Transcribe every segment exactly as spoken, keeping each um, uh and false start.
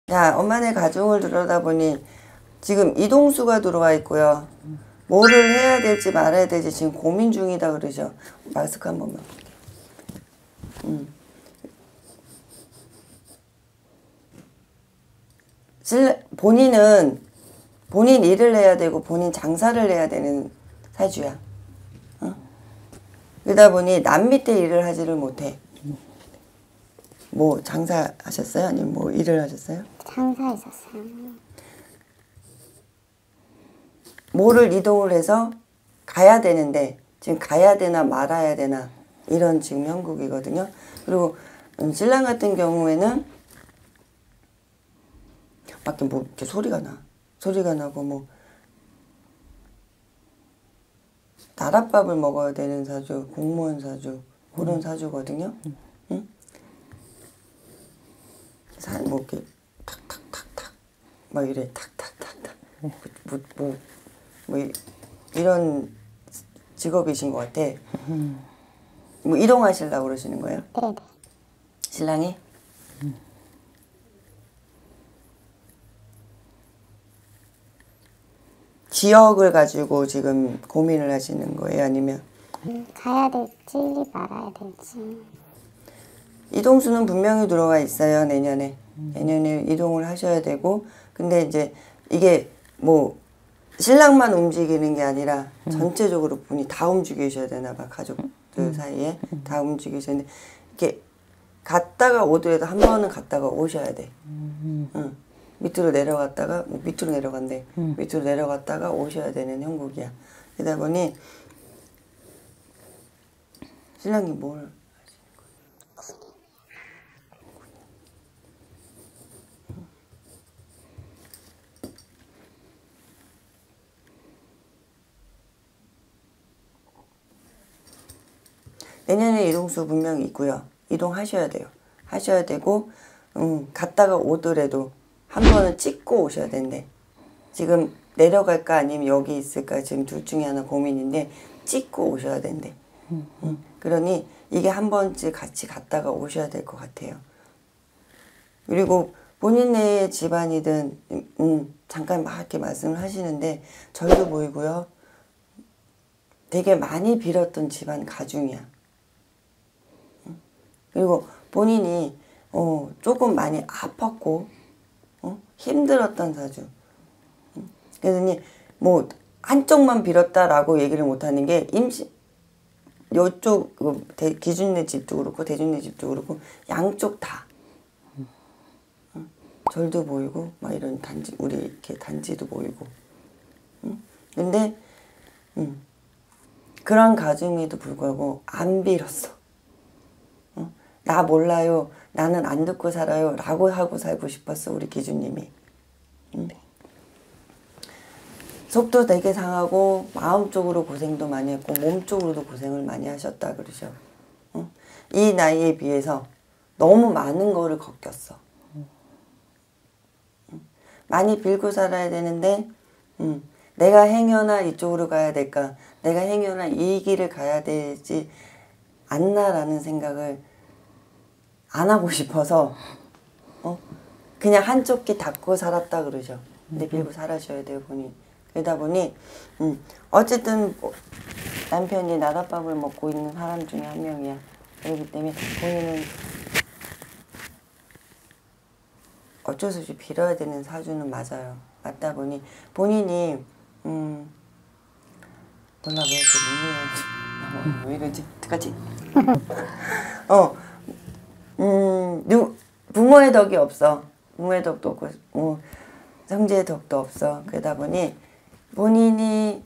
자, 엄마네 가정을 들여다보니 지금 이동수가 들어와 있고요. 뭐를 해야 될지 말아야 될지 지금 고민 중이다 그러죠. 마스크 한 번만 볼게요. 음. 본인은 본인 일을 해야 되고 본인 장사를 해야 되는 사주야. 어? 그러다 보니 남 밑에 일을 하지를 못해. 뭐 장사하셨어요? 아니면 뭐 일을 하셨어요? 장사했었어요. 뭐를 이동을 해서 가야 되는데 지금 가야 되나 말아야 되나 이런 지금 형국이거든요. 그리고 신랑 같은 경우에는 막 뭐 이렇게 소리가 나. 소리가 나고 뭐 나랏밥을 먹어야 되는 사주, 공무원 사주 그런 음. 사주거든요. 음. 응? 사, 뭐 이렇게 탁탁탁탁 막 이래 탁탁탁탁 뭐, 뭐, 뭐, 뭐 이런 직업이신 것 같아. 뭐 이동하시려고 그러시는 거예요? 네네. 신랑이? 지역을 가지고 지금 고민을 하시는 거예요? 아니면? 음, 가야 될지 말아야 될지. 이동수는 분명히 들어와 있어요. 내년에. 내년에 이동을 하셔야 되고 근데 이제 이게 뭐 신랑만 움직이는 게 아니라 전체적으로 분이 다 움직이셔야 되나 봐. 가족들 사이에 다 움직이셔야 되는데 이렇게 갔다가 오더라도 한 번은 갔다가 오셔야 돼. 응. 밑으로 내려갔다가 뭐 밑으로 내려간대. 음. 밑으로 내려갔다가 오셔야 되는 형국이야. 그러다 보니 신랑이 뭘 하시는 거야? 내년에 이동수 분명히 있고요. 이동하셔야 돼요. 하셔야 되고 음, 갔다가 오더라도 한 번은 찍고 오셔야 된대. 지금 내려갈까 아니면 여기 있을까 지금 둘 중에 하나 고민인데 찍고 오셔야 된대. 음, 음. 그러니 이게 한 번쯤 같이 갔다가 오셔야 될 것 같아요. 그리고 본인의 집안이든 음, 잠깐 막 이렇게 말씀을 하시는데 절도 보이고요. 되게 많이 빌었던 집안 가중이야. 그리고 본인이 어, 조금 많이 아팠고 어? 힘들었던 사주. 그러더니 뭐 한쪽만 빌었다라고 얘기를 못하는 게 임시 요쪽 그 대, 기준내 집도 그렇고 대준내 집도 그렇고 양쪽 다 어? 절도 보이고 막 이런 단지 우리 이렇게 단지도 보이고. 응? 근데 음, 그런 가중에도 불구하고 안 빌었어. 어? 나 몰라요. 나는 안 듣고 살아요. 라고 하고 살고 싶었어. 우리 기준님이. 응? 속도 되게 상하고 마음적으로 고생도 많이 했고 몸적으로도 고생을 많이 하셨다 그러죠. 응? 이 나이에 비해서 너무 많은 거를 겪었어. 응? 많이 빌고 살아야 되는데 응. 내가 행여나 이쪽으로 가야 될까? 내가 행여나 이 길을 가야 되지 않나라는 생각을 안 하고 싶어서 어? 그냥 한쪽 귀 닫고 살았다 그러죠. 근데 빌고 살아셔야 돼요, 본인. 그러다 보니 음, 어쨌든 뭐 남편이 나랏밥을 먹고 있는 사람 중에 한 명이야. 그렇기 때문에 본인은 어쩔 수 없이 빌어야 되는 사주는 맞아요. 맞다 보니 본인이 음, 몰라 왜 이렇게 눈물이 왜 이러지? 어떡하지? 어, 음, 누, 부모의 덕이 없어. 부모의 덕도 없고 어, 형제의 덕도 없어. 그러다 보니 본인이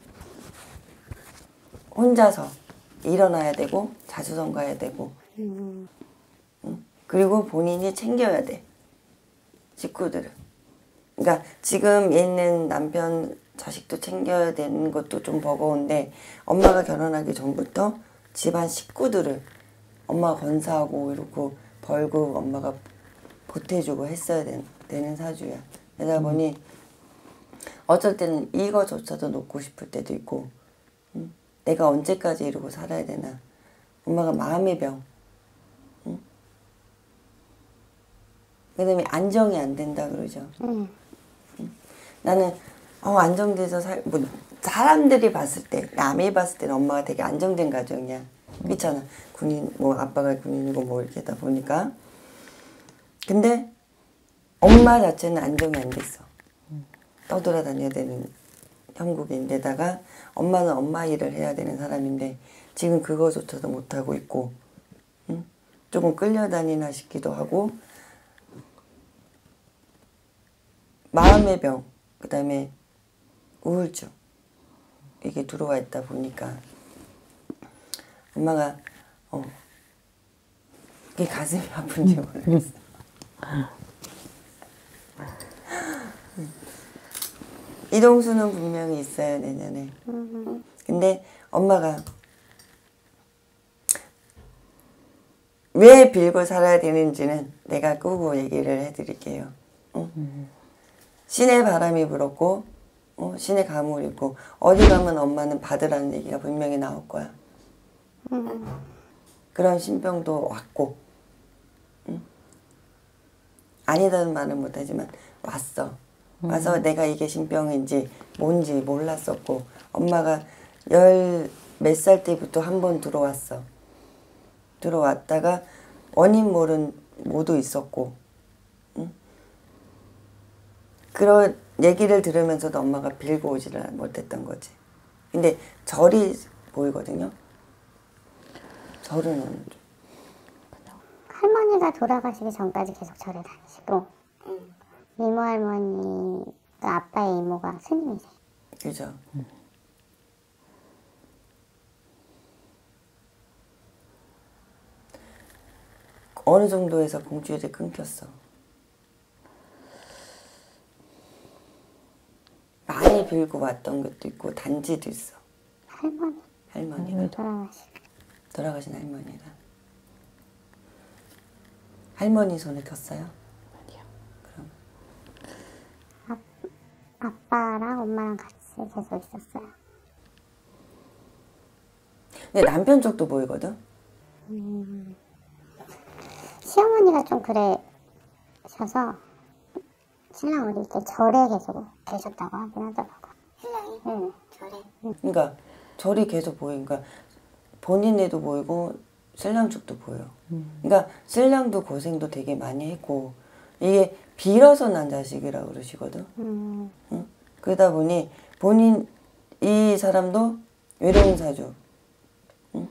혼자서 일어나야 되고 자수성가해야 되고 음. 응? 그리고 본인이 챙겨야 돼. 식구들을. 그러니까 지금 있는 남편 자식도 챙겨야 되는 것도 좀 버거운데 엄마가 결혼하기 전부터 집안 식구들을 엄마가 건사하고 이러고 벌고 엄마가 보태주고 했어야 되는, 되는 사주야. 그러다 보니 어쩔 때는 이거조차도 놓고 싶을 때도 있고 응? 내가 언제까지 이러고 살아야 되나. 엄마가 마음의 병 응? 그다음에 안정이 안 된다 그러죠. 응. 나는 어, 안정돼서 살, 뭐 사람들이 봤을 때, 남이 봤을 때는 엄마가 되게 안정된 가정이야. 그렇잖아. 군인, 뭐 아빠가 군인이고 뭐 이렇게 하다 보니까. 근데 엄마 자체는 안정이 안 됐어. 떠돌아다녀야 되는 형국인데다가 엄마는 엄마 일을 해야 되는 사람인데 지금 그거조차도 못하고 있고, 응? 조금 끌려다니나 싶기도 하고, 마음의 병, 그 다음에 우울증 이게 들어와 있다 보니까 엄마가 어 이게 가슴이 아픈지 모르겠어. 이동수는 분명히 있어요 내년에. 근데 엄마가 왜 빌고 살아야 되는지는 내가 끄고 얘기를 해드릴게요. 응? 신의 바람이 불었고 어, 신의 가물이 있고 어디 가면 엄마는 받으라는 얘기가 분명히 나올 거야. 그런 신병도 왔고 응? 아니다는 말은 못하지만 왔어. 와서 음. 내가 이게 신병인지 뭔지 몰랐었고 엄마가 열 몇 살 때부터 한 번 들어왔어. 들어왔다가 원인 모른 모두 있었고 응? 그런 얘기를 들으면서도 엄마가 빌고 오지를 못했던 거지. 근데 절이 보이거든요. 절은 어느 쪽? 할머니가 돌아가시기 전까지 계속 절에 다니시고 응. 이모 할머니가 아빠의 이모가 스님이세요. 그죠. 음. 어느 정도에서 공주일이 끊겼어. 많이 빌고 왔던 것도 있고 단지도 있어. 할머니. 할머니가. 돌아가신. 돌아가신 할머니가. 할머니 손에 켰어요? 아니요. 그럼. 아, 아빠랑 엄마랑 같이 계속 있었어요. 근데 남편 쪽도 보이거든? 음, 시어머니가 좀 그러셔서 신랑 어릴 때 절에 계속 계셨다고 하긴 하더라고요. 신랑이? 응, 절에. 그러니까 절이 계속 보이니까 본인애도 보이고 신랑 쪽도 보여. 음. 그러니까 신랑도 고생도 되게 많이 했고 이게 빌어서 난 자식이라고 그러시거든. 음. 응? 그러다 보니 본인 이 사람도 외로운 사주. 응?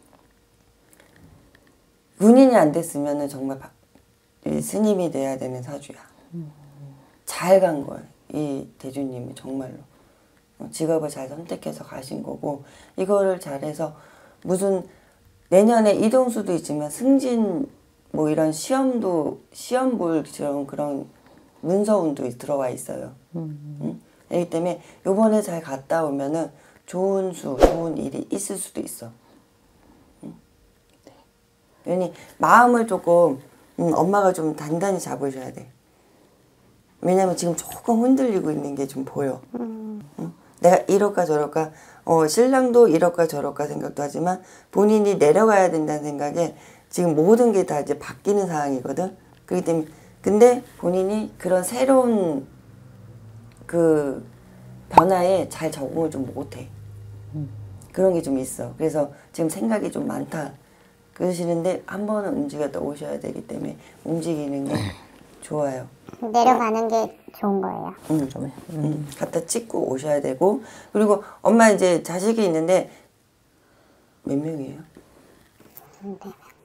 군인이 안 됐으면은 정말 스님이 돼야 되는 사주야. 음. 잘 간 거야. 이 대주님이 정말로. 직업을 잘 선택해서 가신 거고 이거를 잘해서 무슨 내년에 이동수도 있지만 승진 뭐 이런 시험도 시험 볼처럼 그런 문서운도 들어와 있어요. 음. 응? 그렇기 때문에 요번에 잘 갔다 오면은 좋은 수, 좋은 일이 있을 수도 있어. 응? 왜냐니 마음을 조금 음, 엄마가 좀 단단히 잡으셔야 돼. 왜냐면 지금 조금 흔들리고 있는 게 좀 보여. 음. 응? 내가 이럴까 저럴까 어, 신랑도 이럴까 저럴까 생각도 하지만 본인이 내려가야 된다는 생각에 지금 모든 게 다 이제 바뀌는 상황이거든. 그렇기 때문에 근데 본인이 그런 새로운 그 변화에 잘 적응을 좀 못해. 음. 그런 게 좀 있어. 그래서 지금 생각이 좀 많다. 그러시는데 한 번은 움직였다 오셔야 되기 때문에 움직이는 게 좋아요. 내려가는 게 좋은 거예요. 응. 음. 음. 갖다 찍고 오셔야 되고 그리고 엄마 이제 자식이 있는데 몇 명이에요? 네.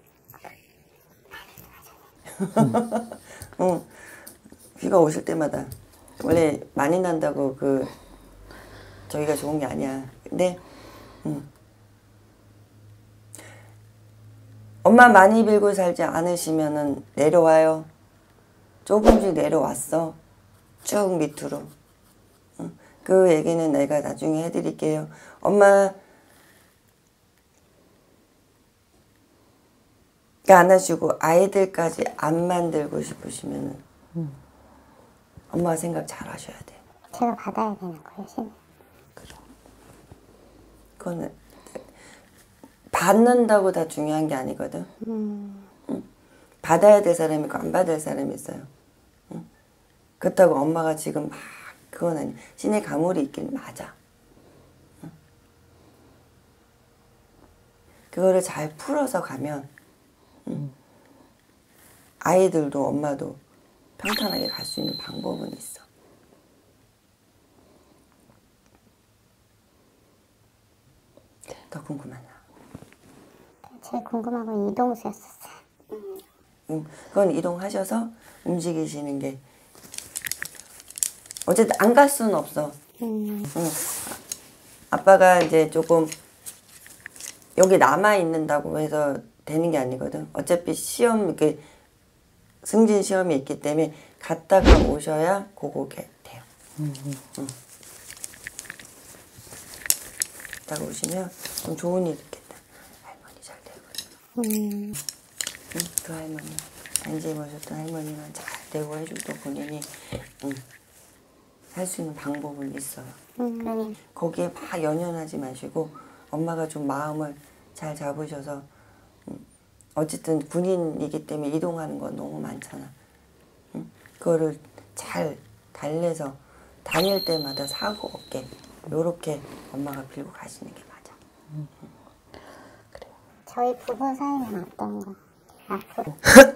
응. 비가 오실 때마다 원래 많이 난다고 그 저희가 좋은 게 아니야. 근데 응. 엄마 많이 빌고 살지 않으시면은 내려와요. 조금씩 내려왔어. 쭉 밑으로. 응. 그 얘기는 내가 나중에 해드릴게요. 엄마 안 하시고 아이들까지 안 만들고 싶으시면은 음. 엄마 생각 잘 하셔야 돼. 제가 받아야 되는 거예요, 신. 그죠. 그거는 받는다고 다 중요한 게 아니거든. 음. 응? 받아야 될 사람이 있고 안 받아야 될 사람이 있어요. 응? 그렇다고 엄마가 지금 막 그건 아니야. 신의 가물이 있긴 맞아. 응? 그거를 잘 풀어서 가면 응? 아이들도 엄마도 평탄하게 갈 수 있는 방법은 있어. 더 궁금하나? 제일 궁금한 건 이동수였었어요. 음, 그건 이동하셔서 움직이시는 게 어쨌든 안 갈 수는 없어. 음. 응. 아빠가 이제 조금 여기 남아 있는다고 해서 되는 게 아니거든. 어차피 시험 이렇게 승진 시험이 있기 때문에 갔다가 오셔야 그거게 돼요. 음. 응. 갔다가 오시면 좀 좋은 일 있겠다. 할머니 잘 되고. 음. 응, 그 할머니 안지 모셨던 할머니만 잘 되고 해주도 본인이 응, 할 수 있는 방법은 있어요. 음. 거기에 막 연연하지 마시고 엄마가 좀 마음을 잘 잡으셔서 음, 어쨌든 군인이기 때문에 이동하는 건 너무 많잖아. 응? 그거를 잘 달래서 다닐 때마다 사고 없게 요렇게 엄마가 빌고 가시는 게 맞아. 응. 그래요. 저희 부부 사이는 어떤가? 앞으로.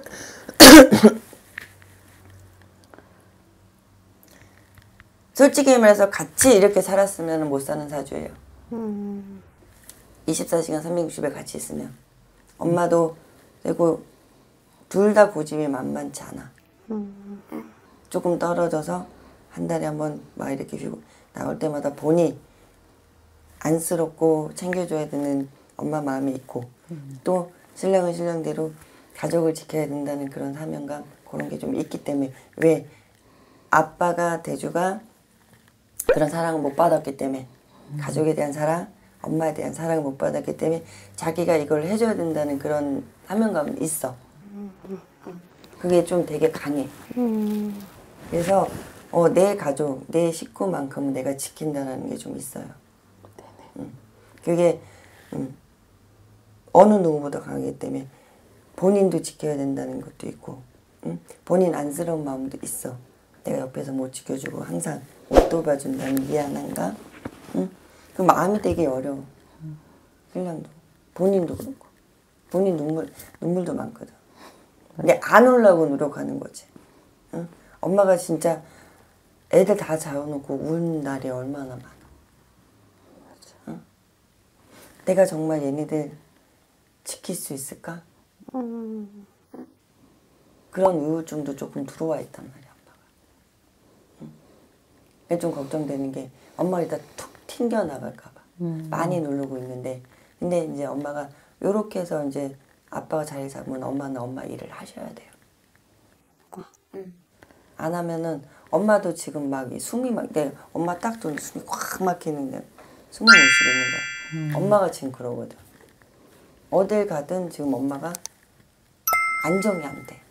솔직히 말해서 같이 이렇게 살았으면 못 사는 사주예요. 음. 이십사 시간 삼백육십 일 같이 있으면 엄마도 그리고 둘 다 고집이 만만치 않아. 음. 조금 떨어져서 한 달에 한 번 막 이렇게 쉬고 나올 때마다 보니 안쓰럽고 챙겨줘야 되는 엄마 마음이 있고 음. 또 신랑은 신랑대로 가족을 지켜야 된다는 그런 사명감 그런 게 좀 있기 때문에 왜 아빠가 대주가 그런 사랑을 못 받았기 때문에 음. 가족에 대한 사랑 엄마에 대한 사랑을 못 받았기 때문에 자기가 이걸 해줘야 된다는 그런 사명감은 있어. 그게 좀 되게 강해. 음. 그래서 어, 내 가족, 내 식구만큼은 내가 지킨다는 게 좀 있어요. 음. 그게 음, 어느 누구보다 강하기 때문에 본인도 지켜야 된다는 것도 있고 음? 본인 안쓰러운 마음도 있어. 내가 옆에서 못 지켜주고 항상 못 돌봐준다는 미안함과 음? 그 마음이 되게 어려워. 신랑도 본인도 그렇고 본인 눈물, 눈물도 많거든. 근데 안 오려고 노력하는 거지. 응? 엄마가 진짜 애들 다 재워놓고 우는 날이 얼마나 많아. 응? 내가 정말 얘네들 지킬 수 있을까? 음. 그런 우울증도 조금 들어와 있단 말이야, 아빠가. 응? 그게 좀 걱정되는 게 엄마가 일단 툭 튕겨나갈까 봐. 음. 많이 누르고 있는데 근데 이제 엄마가 요렇게 해서 이제 아빠가 자리 잡으면 엄마는 엄마 일을 하셔야 돼요. 응. 안 하면은 엄마도 지금 막 숨이 막 내 엄마 딱 들으면 숨이 꽉 막히는데 숨을 못 쉬겠는 거야. 음. 엄마가 지금 그러거든. 어딜 가든 지금 엄마가 안정이 안 돼.